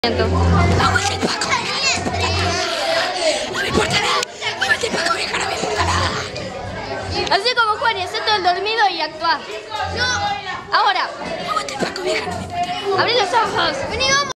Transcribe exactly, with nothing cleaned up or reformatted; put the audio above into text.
Aguante el Paco, no me importa nada. Aguante el Paco, vieja, no me importa nada. Así como Juan, y hacé todo el dormido y actúa. No. Ahora. Aguante el Paco, vieja, no me importa nada. Abrí los ojos. Vení, vamos.